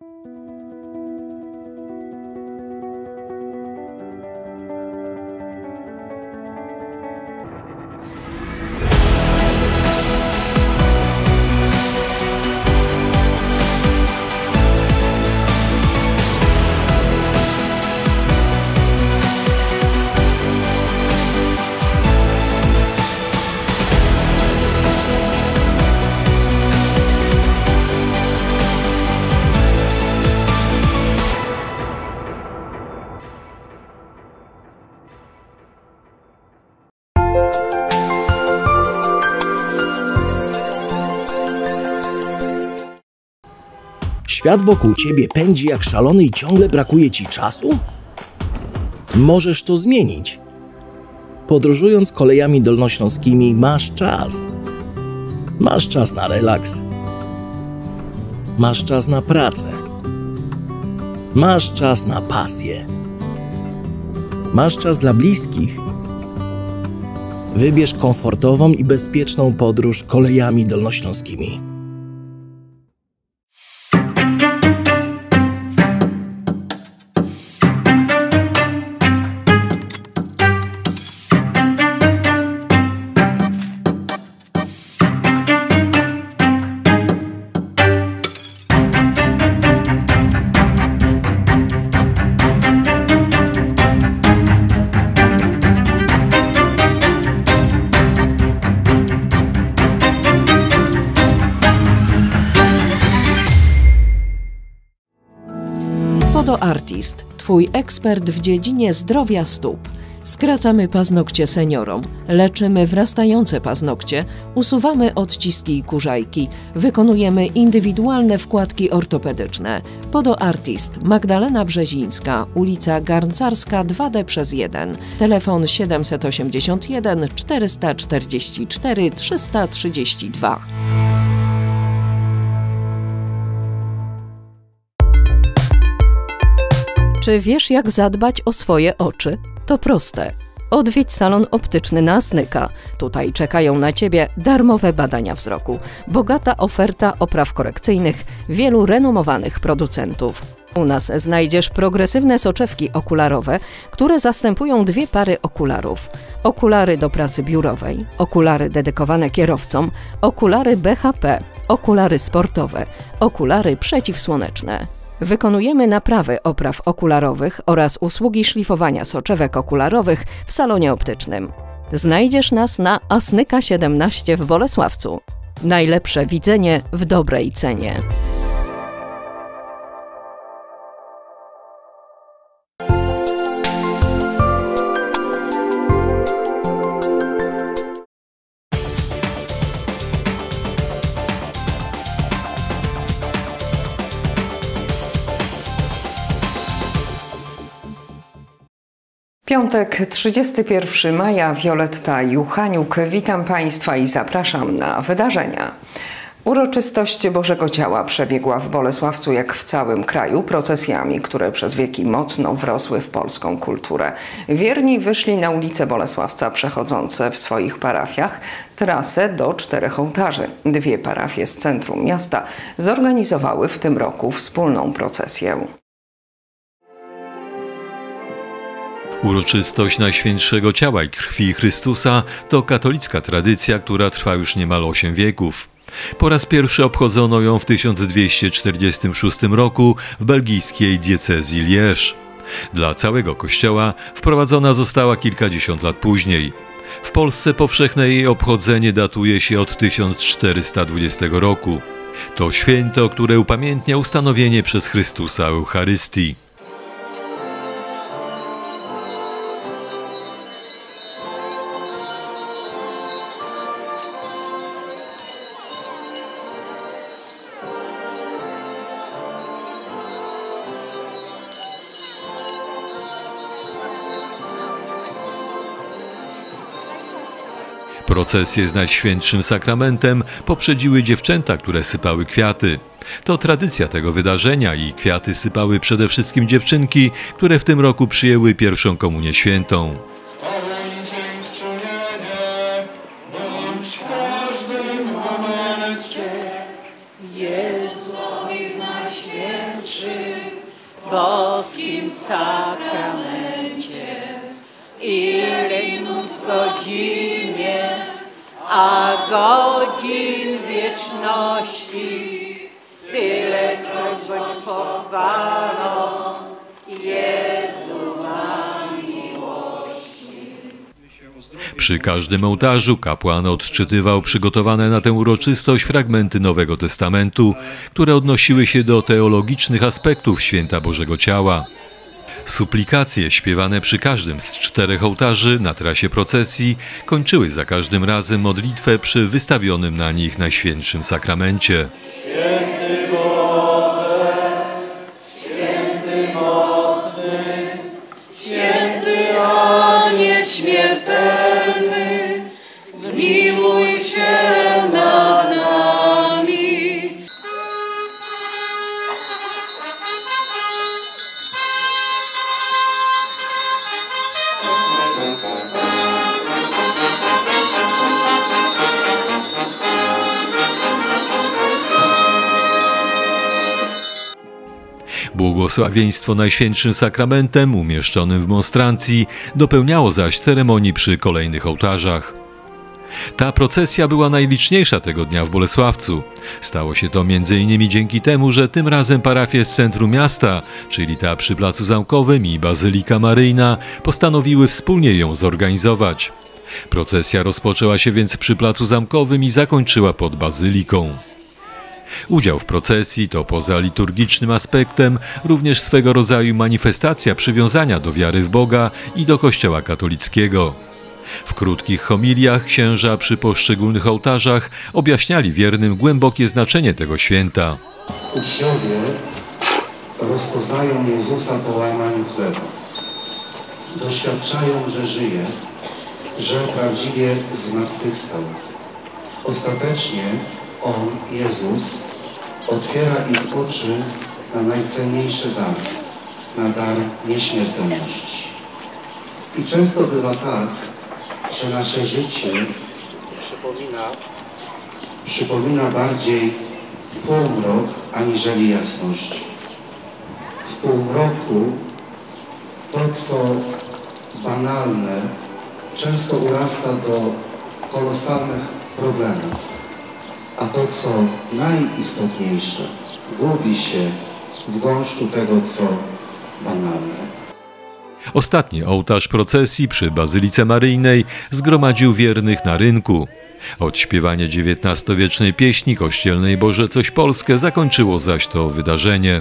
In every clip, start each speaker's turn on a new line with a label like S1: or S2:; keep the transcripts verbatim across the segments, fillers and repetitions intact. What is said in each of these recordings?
S1: Świat wokół ciebie pędzi jak szalony i ciągle brakuje ci czasu? Możesz to zmienić. Podróżując kolejami dolnośląskimi masz czas. Masz czas na relaks. Masz czas na pracę. Masz czas na pasję. Masz czas dla bliskich. Wybierz komfortową i bezpieczną podróż kolejami dolnośląskimi.
S2: Podoartist, Twój ekspert w dziedzinie zdrowia stóp. Skracamy paznokcie seniorom, leczymy wrastające paznokcie, usuwamy odciski i kurzajki, wykonujemy indywidualne wkładki ortopedyczne. Podoartist, Magdalena Brzezińska, ulica Garncarska dwa D przez jeden, telefon siedem osiem jeden cztery cztery cztery trzy trzy dwa. Czy wiesz, jak zadbać o swoje oczy? To proste. Odwiedź salon optyczny na Asnyka. Tutaj czekają na Ciebie darmowe badania wzroku, bogata oferta opraw korekcyjnych, wielu renomowanych producentów. U nas znajdziesz progresywne soczewki okularowe, które zastępują dwie pary okularów. Okulary do pracy biurowej, okulary dedykowane kierowcom, okulary B H P, okulary sportowe, okulary przeciwsłoneczne. Wykonujemy naprawy opraw okularowych oraz usługi szlifowania soczewek okularowych w salonie optycznym. Znajdziesz nas na Asnyka siedemnaście w Bolesławcu. Najlepsze widzenie w dobrej cenie.
S3: Piątek, trzydziestego pierwszego maja, Wioletta Juchaniuk. Witam Państwa i zapraszam na wydarzenia. Uroczystość Bożego Ciała przebiegła w Bolesławcu jak w całym kraju procesjami, które przez wieki mocno wrosły w polską kulturę. Wierni wyszli na ulice Bolesławca, przechodzące w swoich parafiach trasę do czterech ołtarzy. Dwie parafie z centrum miasta zorganizowały w tym roku wspólną procesję.
S4: Uroczystość Najświętszego Ciała i Krwi Chrystusa to katolicka tradycja, która trwa już niemal osiem wieków. Po raz pierwszy obchodzono ją w tysiąc dwieście czterdziestym szóstym roku w belgijskiej diecezji Liège. Dla całego Kościoła wprowadzona została kilkadziesiąt lat później. W Polsce powszechne jej obchodzenie datuje się od tysiąc czterysta dwudziestego roku. To święto, które upamiętnia ustanowienie przez Chrystusa Eucharystii. Procesję z Najświętszym Sakramentem poprzedziły dziewczęta, które sypały kwiaty. To tradycja tego wydarzenia i kwiaty sypały przede wszystkim dziewczynki, które w tym roku przyjęły pierwszą komunię świętą.
S5: Jezusowi w Najświętszym w boskim sakramencie. Ile minut w godzinie, a godzin wieczności, tylekroć bądź pochwalą, Jezu ma miłości.
S4: Przy każdym ołtarzu kapłan odczytywał przygotowane na tę uroczystość fragmenty Nowego Testamentu, które odnosiły się do teologicznych aspektów święta Bożego Ciała. Suplikacje śpiewane przy każdym z czterech ołtarzy na trasie procesji kończyły za każdym razem modlitwę przy wystawionym na nich Najświętszym Sakramencie.
S6: Święty Boże, święty mocny, święty a nieśmiertelny, zmiłuj się nad nami.
S4: Błogosławieństwo Najświętszym Sakramentem umieszczonym w monstrancji dopełniało zaś ceremonii przy kolejnych ołtarzach. Ta procesja była najliczniejsza tego dnia w Bolesławcu. Stało się to między innymi dzięki temu, że tym razem parafie z centrum miasta, czyli ta przy Placu Zamkowym i Bazylika Maryjna, postanowiły wspólnie ją zorganizować. Procesja rozpoczęła się więc przy Placu Zamkowym i zakończyła pod Bazyliką. Udział w procesji to poza liturgicznym aspektem również swego rodzaju manifestacja przywiązania do wiary w Boga i do Kościoła katolickiego. W krótkich homiliach księża przy poszczególnych ołtarzach objaśniali wiernym głębokie znaczenie tego święta.
S7: Uczniowie rozpoznają Jezusa po łamaniu chleba. Doświadczają, że żyje, że prawdziwie zmartwychwstał. Ostatecznie On, Jezus, otwiera ich oczy na najcenniejszy dar, na dar nieśmiertelności. I często bywa tak, że nasze życie przypomina, przypomina bardziej półmrok aniżeli jasność. W półmroku to, co banalne, często urasta do kolosalnych problemów. A to, co najistotniejsze, gubi się w gąszczu tego, co banalne.
S4: Ostatni ołtarz procesji przy Bazylice Maryjnej zgromadził wiernych na rynku. Odśpiewanie dziewiętnastowiecznej pieśni kościelnej Boże coś Polskie zakończyło zaś to wydarzenie.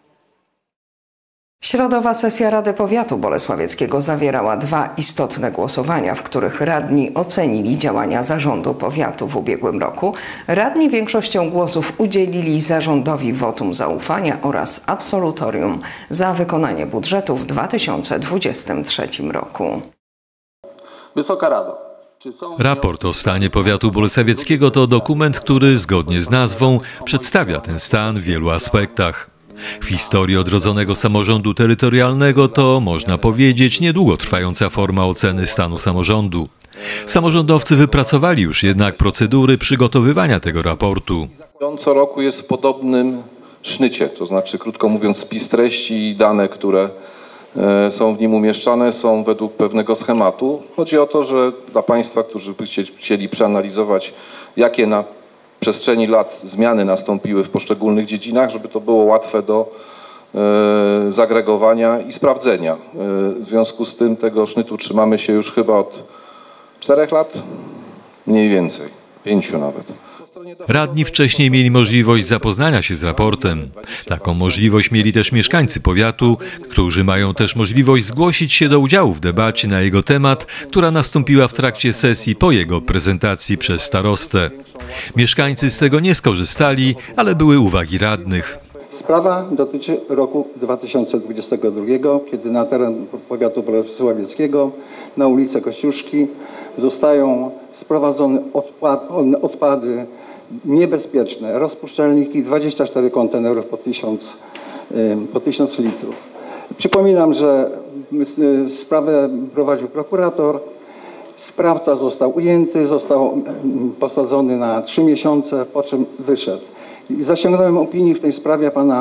S3: Środowa sesja Rady Powiatu Bolesławieckiego zawierała dwa istotne głosowania, w których radni ocenili działania zarządu powiatu w ubiegłym roku. Radni większością głosów udzielili zarządowi wotum zaufania oraz absolutorium za wykonanie budżetu w dwa tysiące dwudziestym trzecim roku.
S8: Wysoka Rado.
S4: Raport o stanie powiatu bolesławieckiego to dokument, który zgodnie z nazwą przedstawia ten stan w wielu aspektach. W historii odrodzonego samorządu terytorialnego to, można powiedzieć, niedługo trwająca forma oceny stanu samorządu. Samorządowcy wypracowali już jednak procedury przygotowywania tego raportu.
S8: On co roku jest w podobnym sznycie, to znaczy, krótko mówiąc, spis treści i dane, które są w nim umieszczane, są według pewnego schematu. Chodzi o to, że dla Państwa, którzy by chcieli przeanalizować, jakie na przestrzeni lat zmiany nastąpiły w poszczególnych dziedzinach, żeby to było łatwe do e, zagregowania i sprawdzenia. E, w związku z tym tego sznytu trzymamy się już chyba od czterech lat, mniej więcej, pięciu nawet.
S4: Radni wcześniej mieli możliwość zapoznania się z raportem. Taką możliwość mieli też mieszkańcy powiatu, którzy mają też możliwość zgłosić się do udziału w debacie na jego temat, która nastąpiła w trakcie sesji po jego prezentacji przez starostę. Mieszkańcy z tego nie skorzystali, ale były uwagi radnych.
S9: Sprawa dotyczy roku dwa tysiące dwudziestego drugiego, kiedy na teren powiatu bolesławieckiego na ulicę Kościuszki zostają sprowadzone odpady niebezpieczne, rozpuszczalniki, dwadzieścia cztery kontenerów po tysiąc, po tysiąc litrów. Przypominam, że sprawę prowadził prokurator, sprawca został ujęty, został posadzony na trzy miesiące, po czym wyszedł. I zasięgnąłem opinii w tej sprawie pana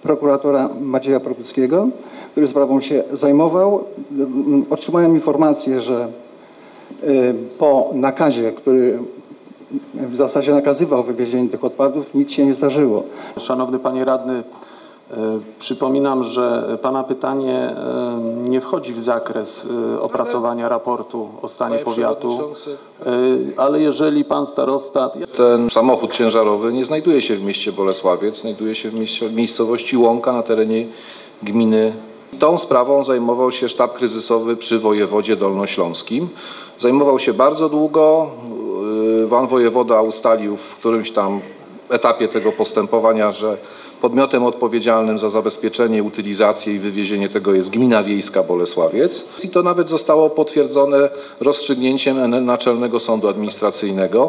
S9: prokuratora Macieja Prokuckiego, który sprawą się zajmował. Otrzymałem informację, że po nakazie, który w zasadzie nakazywał wywiezienie tych odpadów, nic się nie zdarzyło.
S10: Szanowny Panie Radny, przypominam, że Pana pytanie nie wchodzi w zakres opracowania raportu o stanie powiatu, ale jeżeli Pan Starosta...
S8: Ten samochód ciężarowy nie znajduje się w mieście Bolesławiec, znajduje się w miejscowości Łąka na terenie gminy. Tą sprawą zajmował się sztab kryzysowy przy wojewodzie dolnośląskim. Zajmował się bardzo długo. Pan wojewoda ustalił w którymś tam etapie tego postępowania, że podmiotem odpowiedzialnym za zabezpieczenie, utylizację i wywiezienie tego jest Gmina Wiejska Bolesławiec. I to nawet zostało potwierdzone rozstrzygnięciem Naczelnego Sądu Administracyjnego,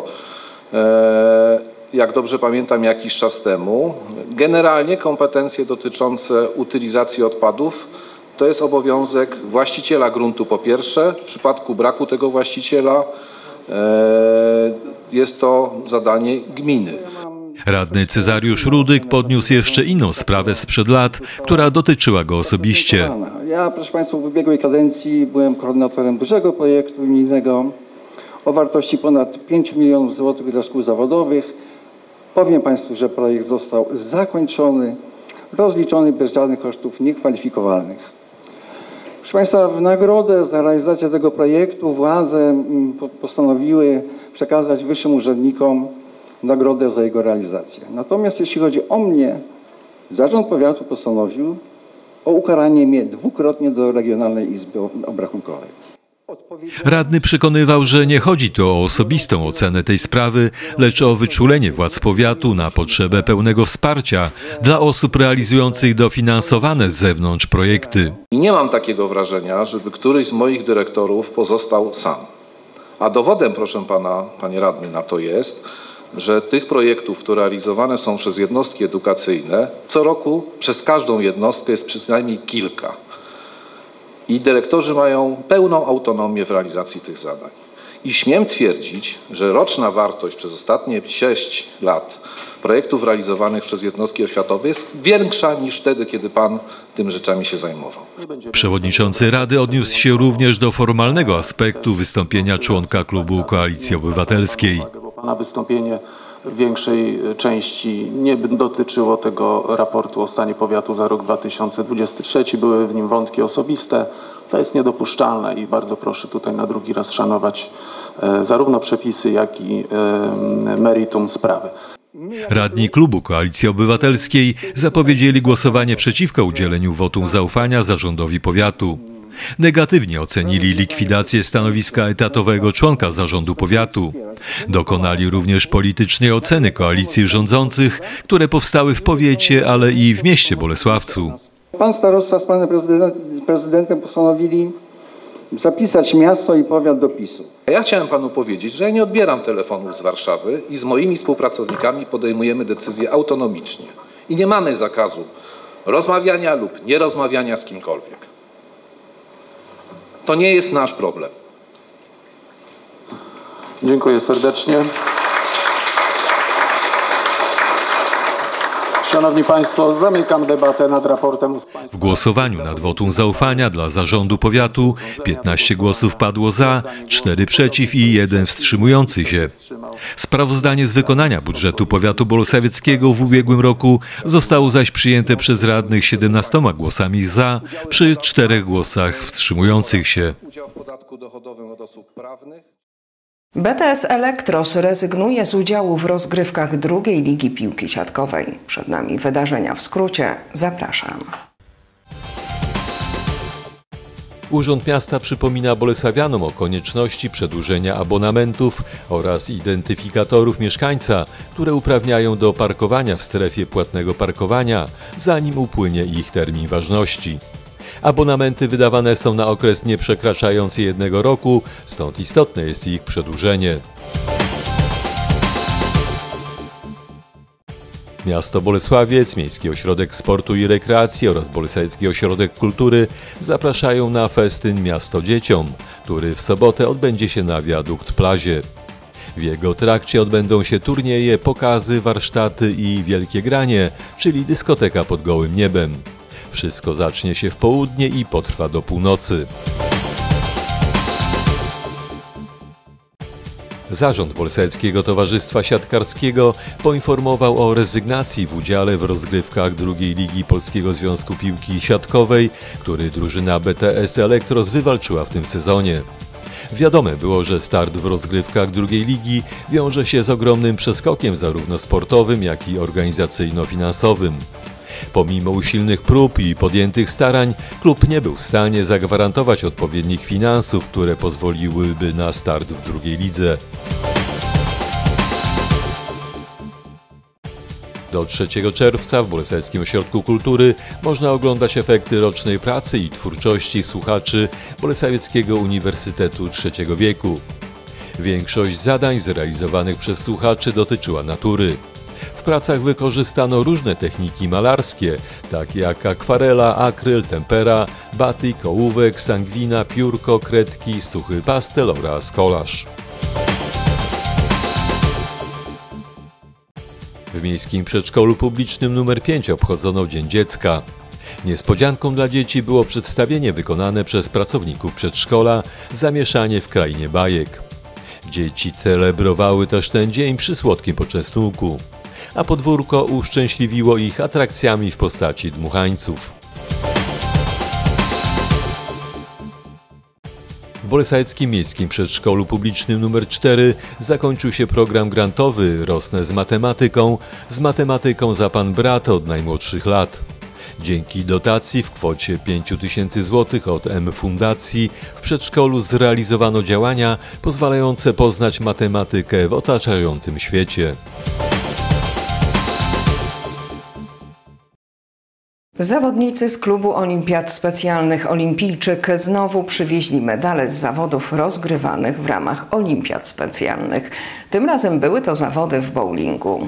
S8: jak dobrze pamiętam, jakiś czas temu. Generalnie kompetencje dotyczące utylizacji odpadów to jest obowiązek właściciela gruntu po pierwsze. W przypadku braku tego właściciela jest to zadanie gminy.
S4: Radny Cezariusz Rudyk podniósł jeszcze inną sprawę sprzed lat, która dotyczyła go osobiście.
S9: Ja, proszę Państwa, w ubiegłej kadencji byłem koordynatorem dużego projektu unijnego o wartości ponad pięć milionów złotych dla szkół zawodowych. Powiem Państwu, że projekt został zakończony, rozliczony bez żadnych kosztów niekwalifikowalnych. Proszę Państwa, w nagrodę za realizację tego projektu władze postanowiły przekazać wyższym urzędnikom nagrodę za jego realizację. Natomiast jeśli chodzi o mnie, zarząd powiatu postanowił o ukaranie mnie dwukrotnie do Regionalnej Izby Obrachunkowej.
S4: Radny przekonywał, że nie chodzi tu o osobistą ocenę tej sprawy, lecz o wyczulenie władz powiatu na potrzebę pełnego wsparcia dla osób realizujących dofinansowane z zewnątrz projekty.
S8: I nie mam takiego wrażenia, żeby któryś z moich dyrektorów pozostał sam. A dowodem, proszę pana, panie radny, na to jest, że tych projektów, które realizowane są przez jednostki edukacyjne, co roku przez każdą jednostkę jest przynajmniej kilka. I dyrektorzy mają pełną autonomię w realizacji tych zadań. I śmiem twierdzić, że roczna wartość przez ostatnie sześć lat projektów realizowanych przez jednostki oświatowe jest większa niż wtedy, kiedy pan tym rzeczami się zajmował.
S4: Przewodniczący Rady odniósł się również do formalnego aspektu wystąpienia członka klubu Koalicji Obywatelskiej.
S10: Pana wystąpienie w większej części nie dotyczyło tego raportu o stanie powiatu za rok dwa tysiące dwudziesty trzeci. Były w nim wątki osobiste. To jest niedopuszczalne i bardzo proszę tutaj na drugi raz szanować e, zarówno przepisy, jak i e, meritum sprawy.
S4: Radni klubu Koalicji Obywatelskiej zapowiedzieli głosowanie przeciwko udzieleniu wotum zaufania zarządowi powiatu. Negatywnie ocenili likwidację stanowiska etatowego członka zarządu powiatu. Dokonali również politycznej oceny koalicji rządzących, które powstały w powiecie, ale i w mieście Bolesławcu.
S9: Pan starosta z panem prezydentem postanowili zapisać miasto i powiat do PiSu.
S8: Ja chciałem panu powiedzieć, że ja nie odbieram telefonów z Warszawy i z moimi współpracownikami podejmujemy decyzje autonomicznie. I nie mamy zakazu rozmawiania lub nierozmawiania z kimkolwiek. To nie jest nasz problem.
S10: Dziękuję serdecznie. Szanowni Państwo, zamykam debatę nad raportem.
S4: W głosowaniu nad wotum zaufania dla zarządu powiatu piętnaście głosów padło za, cztery przeciw i jeden wstrzymujący się. Sprawozdanie z wykonania budżetu powiatu bolesławieckiego w ubiegłym roku zostało zaś przyjęte przez radnych siedemnastoma głosami za, przy czterech głosach wstrzymujących się.
S3: B T S Elektros rezygnuje z udziału w rozgrywkach drugiej ligi piłki siatkowej. Przed nami wydarzenia w skrócie. Zapraszam.
S4: Urząd Miasta przypomina bolesławianom o konieczności przedłużenia abonamentów oraz identyfikatorów mieszkańca, które uprawniają do parkowania w strefie płatnego parkowania, zanim upłynie ich termin ważności. Abonamenty wydawane są na okres nie przekraczający jednego roku, stąd istotne jest ich przedłużenie. Miasto Bolesławiec, Miejski Ośrodek Sportu i Rekreacji oraz Bolesławski Ośrodek Kultury zapraszają na festyn Miasto Dzieciom, który w sobotę odbędzie się na Wiadukt Plazie. W jego trakcie odbędą się turnieje, pokazy, warsztaty i wielkie granie, czyli dyskoteka pod gołym niebem. Wszystko zacznie się w południe i potrwa do północy. Zarząd Bolesławskiego Towarzystwa Siatkarskiego poinformował o rezygnacji w udziale w rozgrywkach drugiej ligi Polskiego Związku Piłki Siatkowej, który drużyna B T S Elektros wywalczyła w tym sezonie. Wiadome było, że start w rozgrywkach drugiej ligi wiąże się z ogromnym przeskokiem zarówno sportowym, jak i organizacyjno-finansowym. Pomimo usilnych prób i podjętych starań, klub nie był w stanie zagwarantować odpowiednich finansów, które pozwoliłyby na start w drugiej lidze. Do trzeciego czerwca w Bolesławskim Ośrodku Kultury można oglądać efekty rocznej pracy i twórczości słuchaczy Bolesławieckiego Uniwersytetu trzeciego wieku. Większość zadań zrealizowanych przez słuchaczy dotyczyła natury. W pracach wykorzystano różne techniki malarskie, takie jak akwarela, akryl, tempera, batyk, ołówek, sangwina, piórko, kredki, suchy pastel oraz kolaż. W Miejskim Przedszkolu Publicznym nr pięć obchodzono Dzień Dziecka. Niespodzianką dla dzieci było przedstawienie wykonane przez pracowników przedszkola Zamieszanie w krainie bajek. Dzieci celebrowały też ten dzień przy słodkim poczęstunku, a podwórko uszczęśliwiło ich atrakcjami w postaci dmuchańców. W Bolesławskim Miejskim Przedszkolu Publicznym nr cztery zakończył się program grantowy Rosnę z matematyką, z matematyką za pan brat od najmłodszych lat. Dzięki dotacji w kwocie pięć tysięcy złotych od M Fundacji w przedszkolu zrealizowano działania pozwalające poznać matematykę w otaczającym świecie.
S3: Zawodnicy z klubu Olimpiad Specjalnych Olimpijczyk znowu przywieźli medale z zawodów rozgrywanych w ramach Olimpiad Specjalnych. Tym razem były to zawody w bowlingu.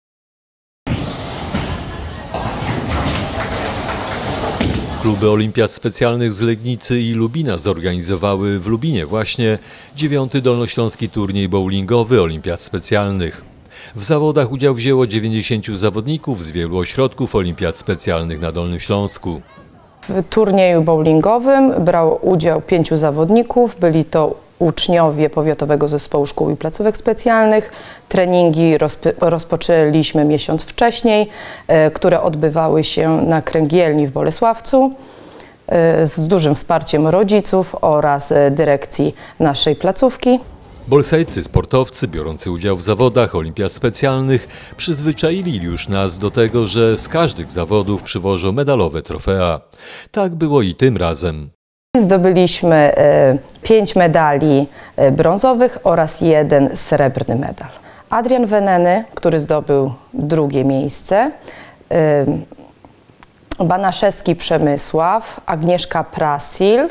S4: Kluby Olimpiad Specjalnych z Legnicy i Lubina zorganizowały w Lubinie właśnie dziewiąty dolnośląski turniej bowlingowy Olimpiad Specjalnych. W zawodach udział wzięło dziewięćdziesięciu zawodników z wielu ośrodków Olimpiad Specjalnych na Dolnym Śląsku.
S11: W turnieju bowlingowym brało udział pięciu zawodników. Byli to uczniowie Powiatowego Zespołu Szkół i Placówek Specjalnych. Treningi rozpoczęliśmy miesiąc wcześniej, które odbywały się na Kręgielni w Bolesławcu z dużym wsparciem rodziców oraz dyrekcji naszej placówki.
S4: Bolesławscy sportowcy biorący udział w zawodach Olimpiad Specjalnych przyzwyczaili już nas do tego, że z każdych zawodów przywożą medalowe trofea. Tak było i tym razem.
S11: Zdobyliśmy pięć medali brązowych oraz jeden srebrny medal. Adrian Weneny, który zdobył drugie miejsce, Banaszewski Przemysław, Agnieszka Prasil,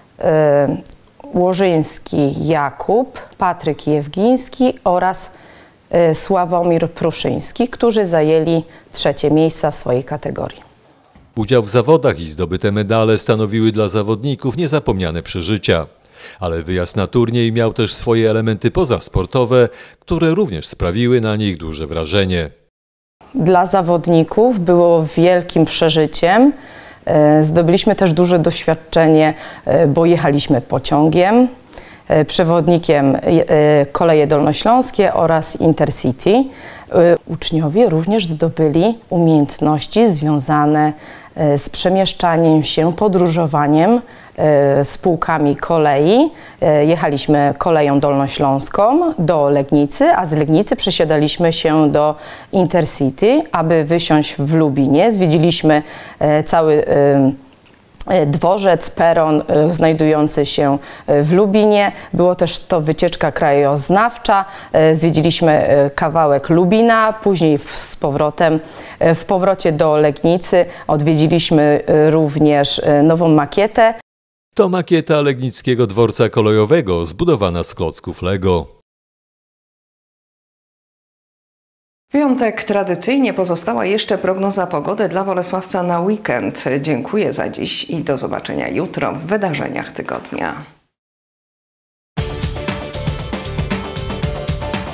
S11: Łożyński Jakub, Patryk Jewgiński oraz Sławomir Pruszyński, którzy zajęli trzecie miejsca w swojej kategorii.
S4: Udział w zawodach i zdobyte medale stanowiły dla zawodników niezapomniane przeżycia. Ale wyjazd na turniej miał też swoje elementy pozasportowe, które również sprawiły na nich duże wrażenie.
S11: Dla zawodników było wielkim przeżyciem. Zdobyliśmy też duże doświadczenie, bo jechaliśmy pociągiem, przewodnikiem Koleje Dolnośląskie oraz Intercity. Uczniowie również zdobyli umiejętności związane z przemieszczaniem się, podróżowaniem spółkami kolei. Jechaliśmy koleją dolnośląską do Legnicy, a z Legnicy przesiadaliśmy się do Intercity, aby wysiąść w Lubinie. Zwiedziliśmy cały dworzec, peron znajdujący się w Lubinie. Było też to wycieczka krajoznawcza. Zwiedziliśmy kawałek Lubina, później z powrotem, w powrocie do Legnicy odwiedziliśmy również nową makietę.
S4: To makieta Legnickiego Dworca Kolejowego, zbudowana z klocków Lego.
S3: W piątek tradycyjnie pozostała jeszcze prognoza pogody dla Bolesławca na weekend. Dziękuję za dziś i do zobaczenia jutro w wydarzeniach tygodnia.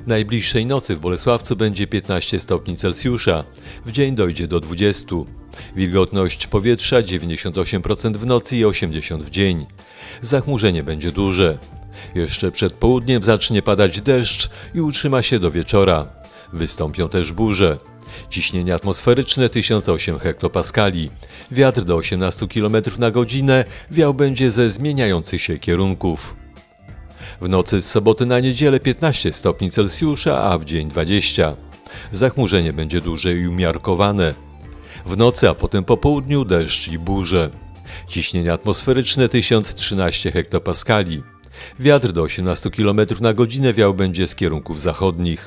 S4: Najbliższej nocy w Bolesławcu będzie piętnaście stopni Celsjusza, w dzień dojdzie do dwudziestu. Wilgotność powietrza dziewięćdziesiąt osiem procent w nocy i osiemdziesiąt procent w dzień. Zachmurzenie będzie duże. Jeszcze przed południem zacznie padać deszcz i utrzyma się do wieczora. Wystąpią też burze. Ciśnienie atmosferyczne tysiąc osiem hektopaskali. Wiatr do osiemnastu kilometrów na godzinę wiał będzie ze zmieniających się kierunków. W nocy z soboty na niedzielę piętnaście stopni Celsjusza, a w dzień dwadzieścia. Zachmurzenie będzie duże i umiarkowane. W nocy, a potem po południu deszcz i burze. Ciśnienie atmosferyczne tysiąc trzynaście hektopaskali. Wiatr do osiemnastu kilometrów na godzinę wiał będzie z kierunków zachodnich.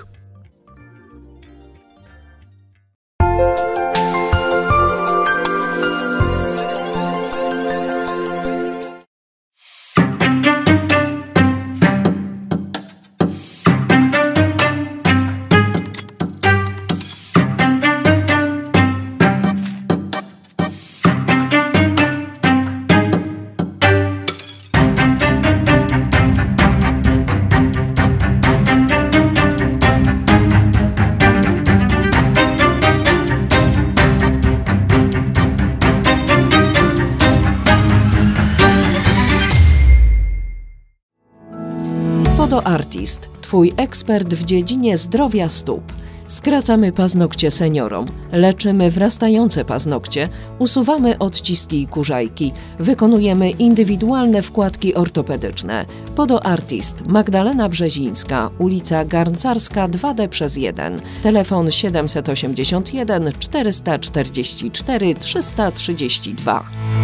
S2: Podoartist, Twój ekspert w dziedzinie zdrowia stóp. Skracamy paznokcie seniorom, leczymy wrastające paznokcie, usuwamy odciski i kurzajki, wykonujemy indywidualne wkładki ortopedyczne. Podoartist, Magdalena Brzezińska, ulica Garncarska dwa D przez jeden, telefon siedem osiem jeden cztery cztery cztery trzy trzy dwa.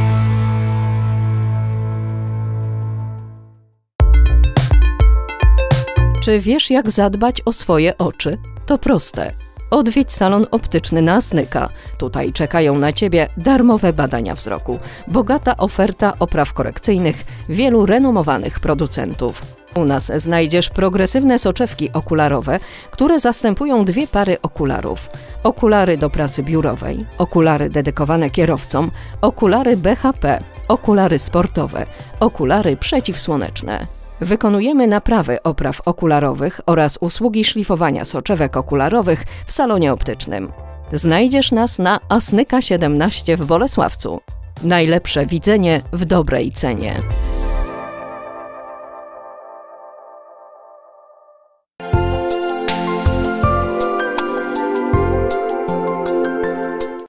S2: Czy wiesz, jak zadbać o swoje oczy? To proste. Odwiedź salon optyczny na Asnyka. Tutaj czekają na Ciebie darmowe badania wzroku, bogata oferta opraw korekcyjnych, wielu renomowanych producentów. U nas znajdziesz progresywne soczewki okularowe, które zastępują dwie pary okularów. Okulary do pracy biurowej, okulary dedykowane kierowcom, okulary B H P, okulary sportowe, okulary przeciwsłoneczne. Wykonujemy naprawy opraw okularowych oraz usługi szlifowania soczewek okularowych w salonie optycznym. Znajdziesz nas na Asnyka siedemnaście w Bolesławcu. Najlepsze widzenie w dobrej cenie.